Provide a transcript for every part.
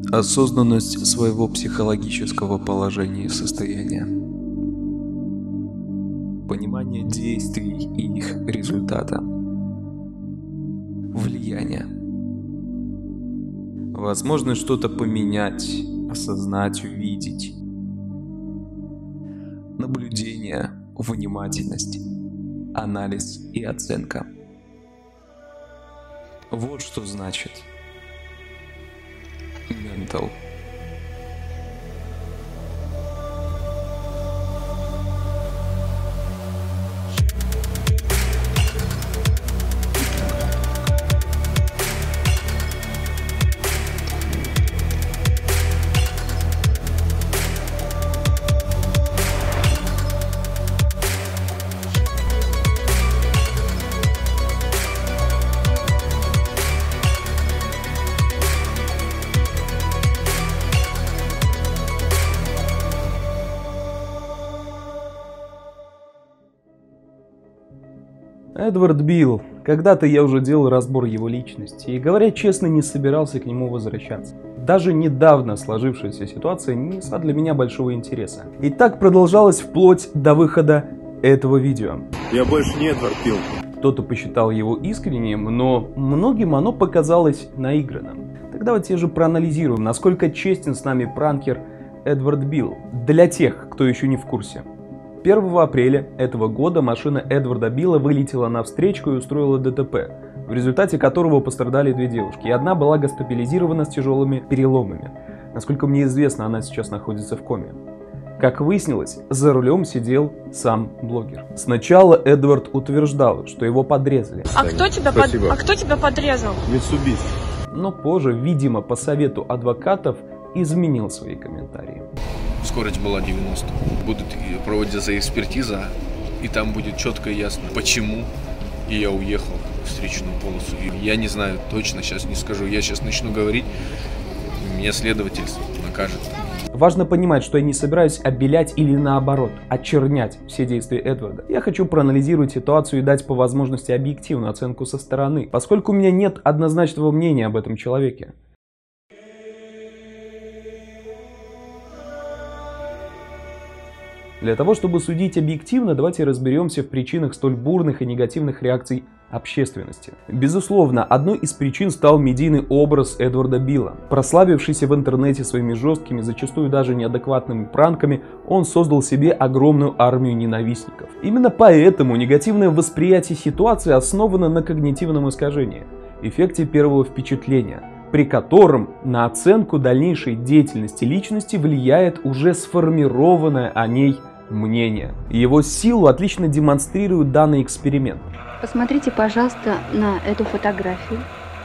Осознанность своего психологического положения и состояния. Понимание действий и их результата. Влияние. Возможность что-то поменять, осознать, увидеть. Наблюдение, внимательность, анализ и оценка. Вот что значит ментал. Эдвард Билл. Когда-то я уже делал разбор его личности и, говоря честно, не собирался к нему возвращаться. Даже недавно сложившаяся ситуация не несла для меня большого интереса. И так продолжалось вплоть до выхода этого видео. Я больше не Эдвард Билл. Кто-то посчитал его искренним, но многим оно показалось наигранным. Так давайте же проанализируем, насколько честен с нами пранкер Эдвард Билл. Для тех, кто еще не в курсе. 1 апреля этого года машина Эдварда Билла вылетела на встречку и устроила ДТП, в результате которого пострадали 2 девушки, и одна была госпитализирована с тяжелыми переломами. Насколько мне известно, она сейчас находится в коме. Как выяснилось, за рулем сидел сам блогер. Сначала Эдвард утверждал, что его подрезали. А кто тебя подрезал? Митсубиси. Но позже, видимо, по совету адвокатов, изменил свои комментарии. Скорость была 90. Будет проводиться экспертиза, и там будет четко и ясно, почему. И я уехал в встречную полосу. И я не знаю точно, сейчас не скажу. Я сейчас начну говорить, меня следователь накажет. Важно понимать, что я не собираюсь обелять или наоборот, очернять все действия Эдварда. Я хочу проанализировать ситуацию и дать по возможности объективную оценку со стороны, поскольку у меня нет однозначного мнения об этом человеке. Для того, чтобы судить объективно, давайте разберемся в причинах столь бурных и негативных реакций общественности. Безусловно, одной из причин стал медийный образ Эдварда Билла. Прославившийся в интернете своими жесткими, зачастую даже неадекватными пранками, он создал себе огромную армию ненавистников. Именно поэтому негативное восприятие ситуации основано на когнитивном искажении, эффекте первого впечатления, при котором на оценку дальнейшей деятельности личности влияет уже сформированное о ней мнение. Его силу отлично демонстрирует данный эксперимент. Посмотрите, пожалуйста, на эту фотографию.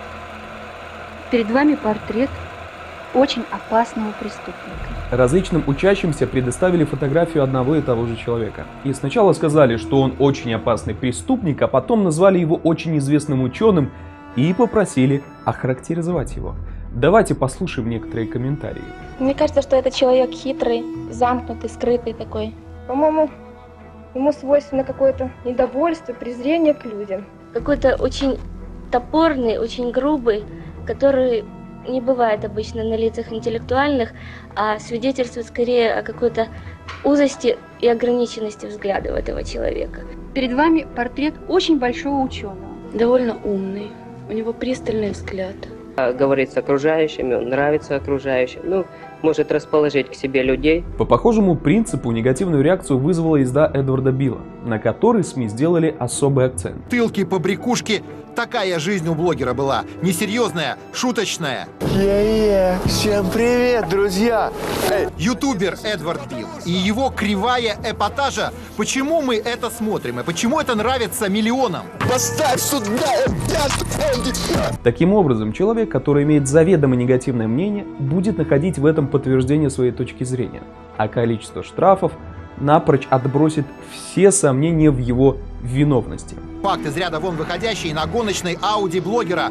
Перед вами портрет очень опасного преступника. Различным учащимся предоставили фотографию одного и того же человека. И сначала сказали, что он очень опасный преступник, а потом назвали его очень известным ученым и попросили охарактеризовать его. Давайте послушаем некоторые комментарии. Мне кажется, что это человек хитрый, замкнутый, скрытый такой. По-моему, ему свойственно какое-то недовольство, презрение к людям. Какой-то очень топорный, очень грубый, который не бывает обычно на лицах интеллектуальных, а свидетельствует скорее о какой-то узости и ограниченности взгляда этого человека. Перед вами портрет очень большого ученого. Довольно умный, у него пристальный взгляд. Говорит с окружающими, он нравится окружающим, может расположить к себе людей. По похожему принципу негативную реакцию вызвала езда Эдварда Билла, на которой СМИ сделали особый акцент. Тылки, побрякушки, такая жизнь у блогера была, несерьезная, шуточная. Всем привет, друзья! Ютубер Эдвард Билл и его кривая эпатажа. Почему мы это смотрим и почему это нравится миллионам? Поставь сюда! Таким образом, человек, который имеет заведомо негативное мнение, будет находить в этом подтверждение своей точки зрения, а количество штрафов напрочь отбросит все сомнения в его виновности. Факт из ряда вон выходящий на гоночной Audi блогера: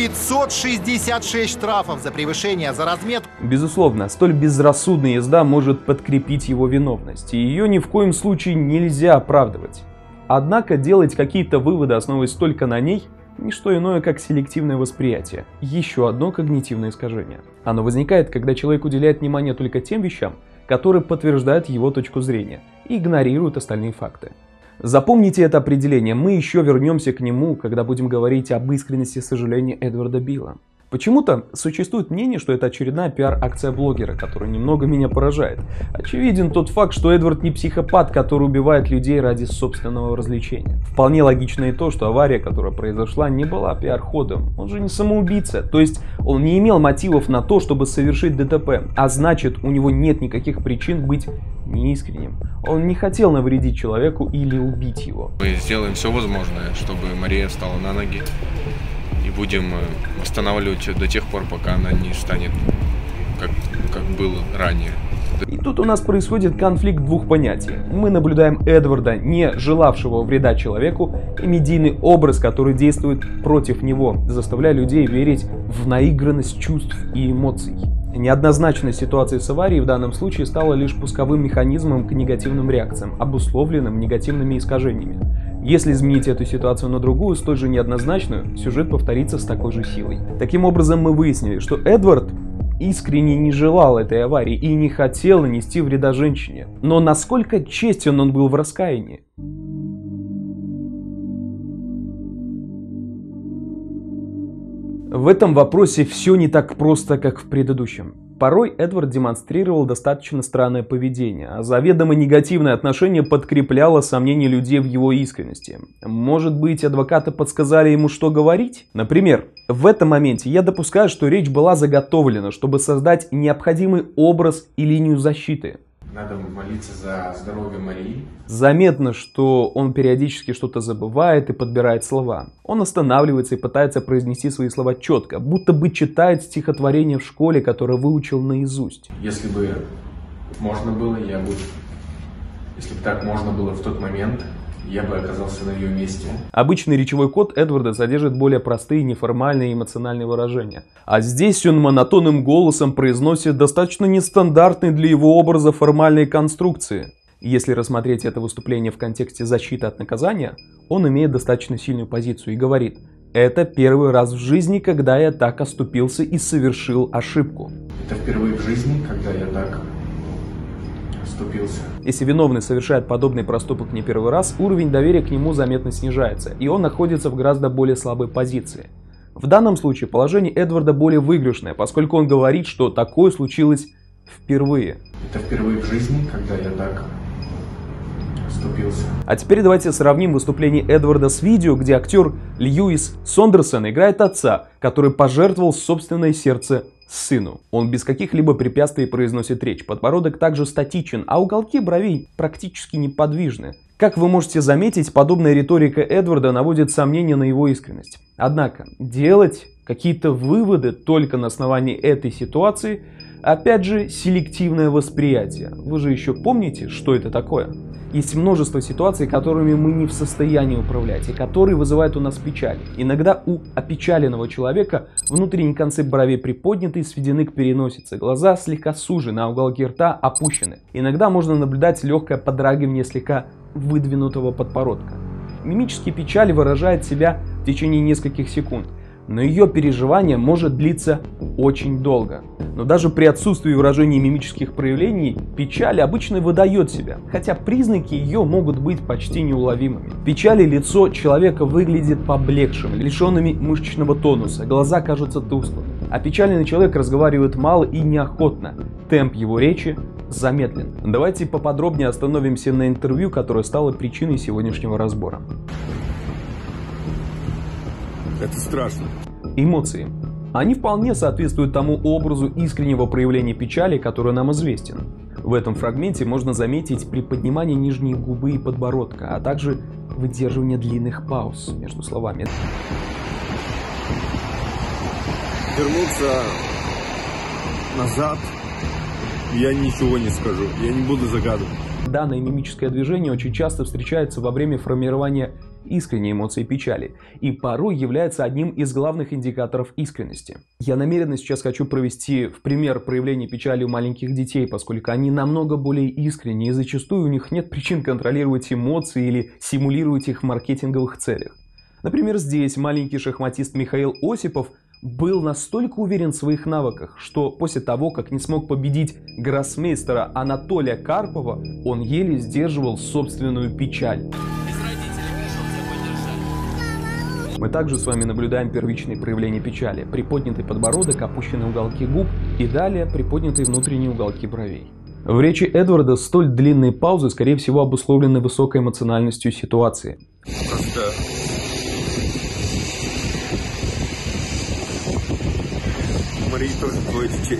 566 штрафов за превышение за разметку. Безусловно, столь безрассудная езда может подкрепить его виновность, и ее ни в коем случае нельзя оправдывать. Однако делать какие-то выводы, основываясь только на ней, не что иное, как селективное восприятие, еще одно когнитивное искажение. Оно возникает, когда человек уделяет внимание только тем вещам, которые подтверждают его точку зрения, и игнорирует остальные факты. Запомните это определение, мы еще вернемся к нему, когда будем говорить об искренности сожаления Эдварда Билла. Почему-то существует мнение, что это очередная пиар-акция блогера, которая немного меня поражает. Очевиден тот факт, что Эдвард не психопат, который убивает людей ради собственного развлечения. Вполне логично и то, что авария, которая произошла, не была пиар-ходом. Он же не самоубийца, то есть он не имел мотивов на то, чтобы совершить ДТП, а значит, у него нет никаких причин быть неискренним. Он не хотел навредить человеку или убить его. Мы сделаем все возможное, чтобы Мария встала на ноги. И будем восстанавливать ее до тех пор, пока она не станет, как было ранее. И тут у нас происходит конфликт двух понятий. Мы наблюдаем Эдварда, не желавшего вреда человеку, и медийный образ, который действует против него, заставляя людей верить в наигранность чувств и эмоций. Неоднозначная ситуация с аварией в данном случае стала лишь пусковым механизмом к негативным реакциям, обусловленным негативными искажениями. Если изменить эту ситуацию на другую, столь же неоднозначную, сюжет повторится с такой же силой. Таким образом, мы выяснили, что Эдвард искренне не желал этой аварии и не хотел нанести вреда женщине. Но насколько честен он был в раскаянии? В этом вопросе все не так просто, как в предыдущем. Порой Эдвард демонстрировал достаточно странное поведение, а заведомо негативное отношение подкрепляло сомнения людей в его искренности. Может быть, адвокаты подсказали ему, что говорить? Например, в этом моменте я допускаю, что речь была заготовлена, чтобы создать необходимый образ и линию защиты. Надо молиться за здоровье Марии. Заметно, что он периодически что-то забывает и подбирает слова. Он останавливается и пытается произнести свои слова четко, будто бы читает стихотворение в школе, которое выучил наизусть. Если бы можно было, если бы так можно было в тот момент, я бы оказался на ее месте. Обычный речевой код Эдварда содержит более простые неформальные эмоциональные выражения. А здесь он монотонным голосом произносит достаточно нестандартные для его образа формальные конструкции. Если рассмотреть это выступление в контексте защиты от наказания, он имеет достаточно сильную позицию и говорит: «Это первый раз в жизни, когда я так оступился и совершил ошибку». Это впервые в жизни, когда я так оступился. Если виновный совершает подобный проступок не первый раз, уровень доверия к нему заметно снижается, и он находится в гораздо более слабой позиции. В данном случае положение Эдварда более выигрышное, поскольку он говорит, что такое случилось впервые. Это впервые в жизни, когда я так оступился. А теперь давайте сравним выступление Эдварда с видео, где актер Льюис Сондерсон играет отца, который пожертвовал собственное сердце сыну. Он без каких-либо препятствий произносит речь, подбородок также статичен, а уголки бровей практически неподвижны. Как вы можете заметить, подобная риторика Эдварда наводит сомнения на его искренность. Однако, делать какие-то выводы только на основании этой ситуации, опять же, селективное восприятие. Вы же еще помните, что это такое? Есть множество ситуаций, которыми мы не в состоянии управлять, и которые вызывают у нас печаль. Иногда у опечаленного человека внутренние концы бровей приподняты и сведены к переносице, глаза слегка сужены, а уголки рта опущены. Иногда можно наблюдать легкое подрагивание слегка выдвинутого подбородка. Мимические печаль выражает себя в течение нескольких секунд, но ее переживание может длиться очень долго. Но даже при отсутствии выражения мимических проявлений, печаль обычно выдает себя, хотя признаки ее могут быть почти неуловимыми. В печали лицо человека выглядит поблекшим, лишенными мышечного тонуса, глаза кажутся тусклыми. Опечаленный человек разговаривает мало и неохотно, темп его речи замедлен. Давайте поподробнее остановимся на интервью, которое стало причиной сегодняшнего разбора. Это страшно. Эмоции. Они вполне соответствуют тому образу искреннего проявления печали, который нам известен. В этом фрагменте можно заметить приподнимание нижней губы и подбородка, а также выдерживание длинных пауз между словами. Вернуться назад, я ничего не скажу, я не буду загадывать. Данное мимическое движение очень часто встречается во время формирования искренней эмоции печали и порой является одним из главных индикаторов искренности. Я намеренно сейчас хочу провести в пример проявления печали у маленьких детей, поскольку они намного более искренние и зачастую у них нет причин контролировать эмоции или симулировать их в маркетинговых целях. Например, здесь маленький шахматист Михаил Осипов был настолько уверен в своих навыках, что после того, как не смог победить гроссмейстера Анатолия Карпова, он еле сдерживал собственную печаль. Мы также с вами наблюдаем первичные проявления печали. Приподнятый подбородок, опущенные уголки губ и далее приподнятые внутренние уголки бровей. В речи Эдварда столь длинные паузы, скорее всего, обусловлены высокой эмоциональностью ситуации. Мария тоже твое детей.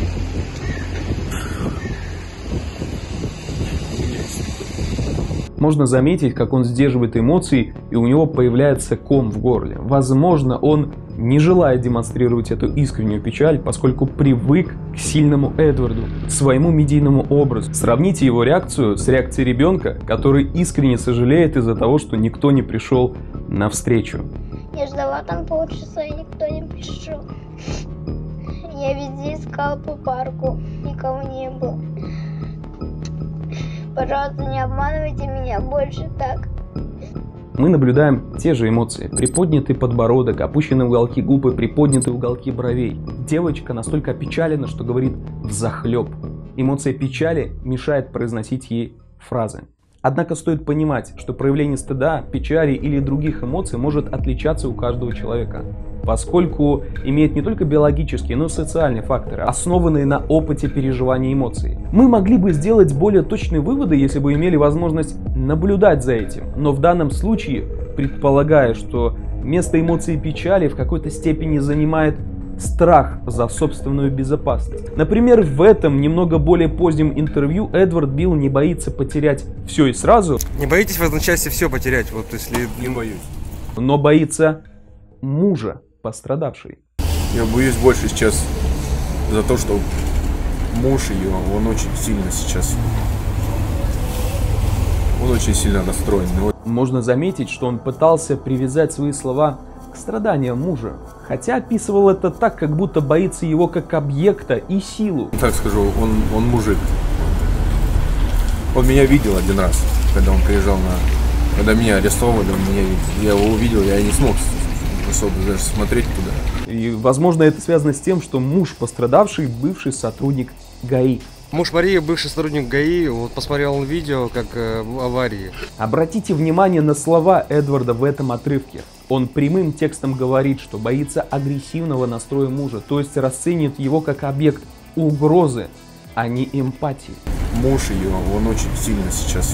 Можно заметить, как он сдерживает эмоции, и у него появляется ком в горле. Возможно, он не желает демонстрировать эту искреннюю печаль, поскольку привык к сильному Эдварду, своему медийному образу. Сравните его реакцию с реакцией ребенка, который искренне сожалеет из-за того, что никто не пришел на встречу. Я ждала там полчаса, и никто не пришел. Я везде искала по парку, никого не было. Пожалуйста, не обманывайте меня больше так. Мы наблюдаем те же эмоции. Приподнятый подбородок, опущенные уголки губ и приподнятые уголки бровей. Девочка настолько опечалена, что говорит взахлеб. Эмоция печали мешает произносить ей фразы. Однако стоит понимать, что проявление стыда, печали или других эмоций может отличаться у каждого человека, поскольку имеет не только биологические, но и социальные факторы, основанные на опыте переживания эмоций. Мы могли бы сделать более точные выводы, если бы имели возможность наблюдать за этим, но в данном случае, предполагая, что место эмоций печали в какой-то степени занимает страх за собственную безопасность. Например, в этом немного более позднем интервью Эдвард Билл не боится потерять все и сразу. Не боитесь в одночасье все потерять? Вот если... Не боюсь. Но боится мужа пострадавшей. Я боюсь больше сейчас за то, что муж ее, он очень сильно сейчас... Он очень сильно расстроен. Можно заметить, что он пытался привязать свои слова к страданиям мужа, хотя описывал это так, как будто боится его как объекта и силу. Так скажу, он мужик. Он меня видел один раз, когда он приезжал когда меня арестовывали, он меня видел. Я его увидел, я не смог особо даже смотреть туда. И, возможно, это связано с тем, что муж пострадавший бывший сотрудник ГАИ. Муж Марии, бывший сотрудник ГАИ, вот посмотрел видео, как в аварии. Обратите внимание на слова Эдварда в этом отрывке. Он прямым текстом говорит, что боится агрессивного настроя мужа, то есть расценивает его как объект угрозы, а не эмпатии. Муж ее, он очень сильно сейчас...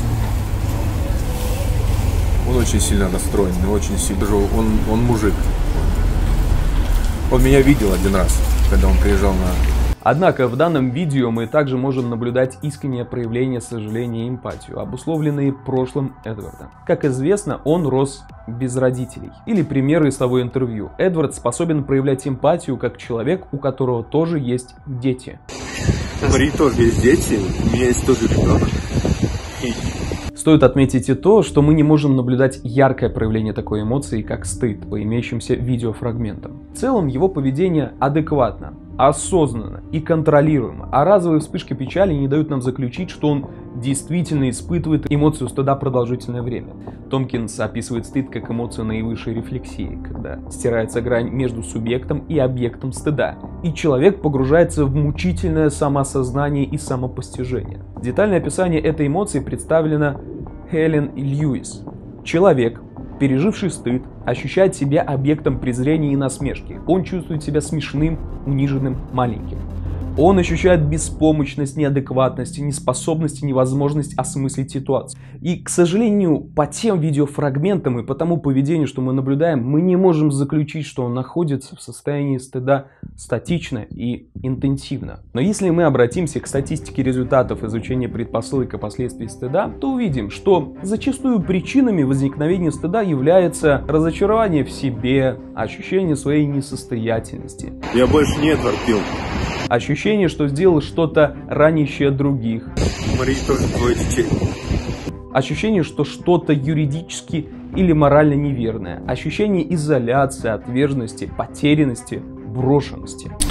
Он очень сильно расстроен, очень сильно... Он мужик. Он меня видел один раз, когда он приезжал Однако в данном видео мы также можем наблюдать искреннее проявление сожаления и эмпатию, обусловленные прошлым Эдварда. Как известно, он рос без родителей. Или примеры из того интервью. Эдвард способен проявлять эмпатию как человек, у которого тоже есть дети. У Марии тоже есть дети, у меня есть тоже ребенок. Стоит отметить и то, что мы не можем наблюдать яркое проявление такой эмоции, как стыд, по имеющимся видеофрагментам. В целом его поведение адекватно, осознанно и контролируемо, а разовые вспышки печали не дают нам заключить, что он действительно испытывает эмоцию стыда продолжительное время. Томпкинс описывает стыд как эмоцию наивысшей рефлексии, когда стирается грань между субъектом и объектом стыда, и человек погружается в мучительное самоосознание и самопостижение. Детальное описание этой эмоции представлено Хелен Льюис. Человек, переживший стыд, ощущает себя объектом презрения и насмешки. Он чувствует себя смешным, униженным, маленьким. Он ощущает беспомощность, неадекватность, неспособность и невозможность осмыслить ситуацию. И, к сожалению, по тем видеофрагментам и по тому поведению, что мы наблюдаем, мы не можем заключить, что он находится в состоянии стыда статично и интенсивно. Но если мы обратимся к статистике результатов изучения предпосылок и последствий стыда, то увидим, что зачастую причинами возникновения стыда является разочарование в себе, ощущение своей несостоятельности. Я больше не Эдвард Билл. Ощущение, что сделал что-то ранящее других. Мария тоже твое детей. Ощущение, что что-то юридически или морально неверное. Ощущение изоляции, отверженности, потерянности, брошенности.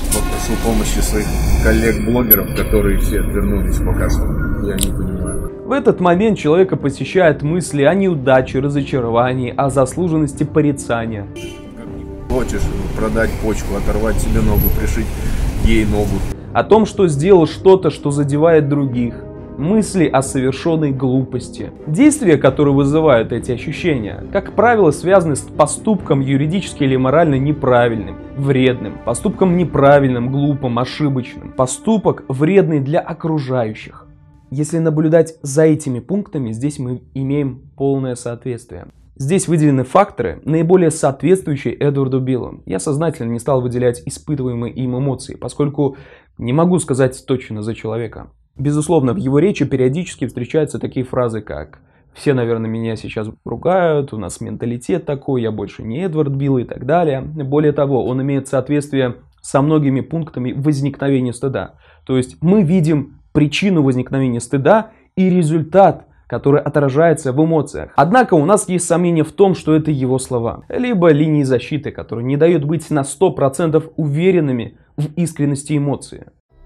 попросил помощи своих коллег-блогеров, которые все отвернулись пока что. Я не понимаю. В этот момент человека посещают мысли о неудаче, разочаровании, о заслуженности порицания. Хочешь продать почку, оторвать себе ногу, пришить ей ногу. О том, что сделал что-то, что задевает других. Мысли о совершенной глупости. Действия, которые вызывают эти ощущения, как правило, связаны с поступком юридически или морально неправильным, вредным, поступком неправильным, глупым, ошибочным. Поступок вредный для окружающих. Если наблюдать за этими пунктами, здесь мы имеем полное соответствие. Здесь выделены факторы, наиболее соответствующие Эдварду Биллу. Я сознательно не стал выделять испытываемые им эмоции, поскольку не могу сказать точно за человека. Безусловно, в его речи периодически встречаются такие фразы, как «все, наверное, меня сейчас ругают», «у нас менталитет такой», «я больше не Эдвард Билл» и так далее. Более того, он имеет соответствие со многими пунктами возникновения стыда. То есть мы видим причину возникновения стыда и результат, который отражается в эмоциях. Однако у нас есть сомнения в том, что это его слова, либо линии защиты, которые не дают быть на 100% уверенными в искренности эмоции.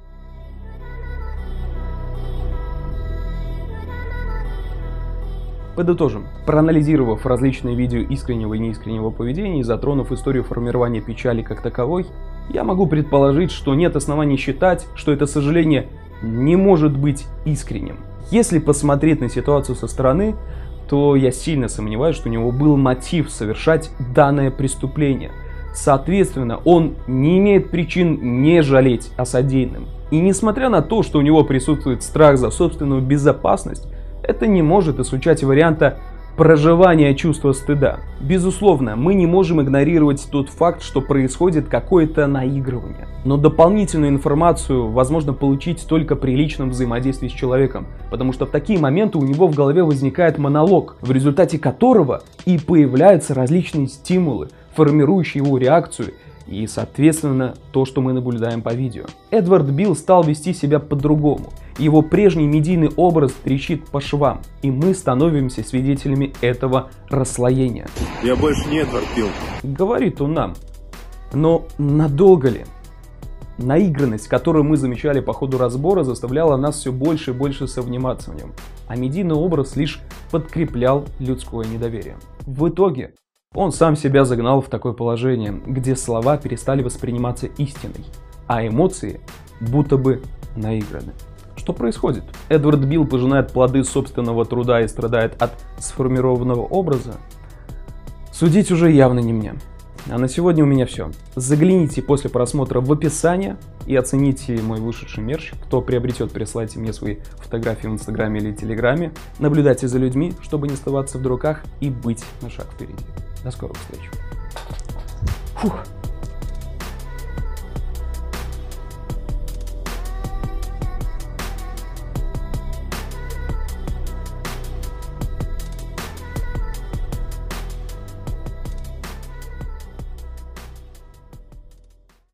Подытожим. Проанализировав различные видео искреннего и неискреннего поведения и затронув историю формирования печали как таковой, я могу предположить, что нет оснований считать, что это сожаление не может быть искренним. Если посмотреть на ситуацию со стороны, то я сильно сомневаюсь, что у него был мотив совершать данное преступление. Соответственно, он не имеет причин не жалеть о содеянном. И несмотря на то, что у него присутствует страх за собственную безопасность, это не может исключать варианта проживания чувства стыда. Безусловно, мы не можем игнорировать тот факт, что происходит какое-то наигрывание. Но дополнительную информацию возможно получить только при личном взаимодействии с человеком, потому что в такие моменты у него в голове возникает монолог, в результате которого и появляются различные стимулы, формирующие его реакцию и, соответственно, то, что мы наблюдаем по видео. Эдвард Билл стал вести себя по-другому. Его прежний медийный образ трещит по швам, и мы становимся свидетелями этого расслоения. Я больше не Эдвард Билл. Говорит он нам. Но надолго ли? Наигранность, которую мы замечали по ходу разбора, заставляла нас все больше и больше сомневаться в нем, а медийный образ лишь подкреплял людское недоверие. В итоге он сам себя загнал в такое положение, где слова перестали восприниматься истиной, а эмоции будто бы наиграны. Что происходит? Эдвард Билл пожинает плоды собственного труда и страдает от сформированного образа? Судить уже явно не мне. А на сегодня у меня все. Загляните после просмотра в описание и оцените мой вышедший мерч. Кто приобретет, присылайте мне свои фотографии в Инстаграме или Телеграме. Наблюдайте за людьми, чтобы не оставаться в дураках и быть на шаг впереди. До скорых встреч. Фух.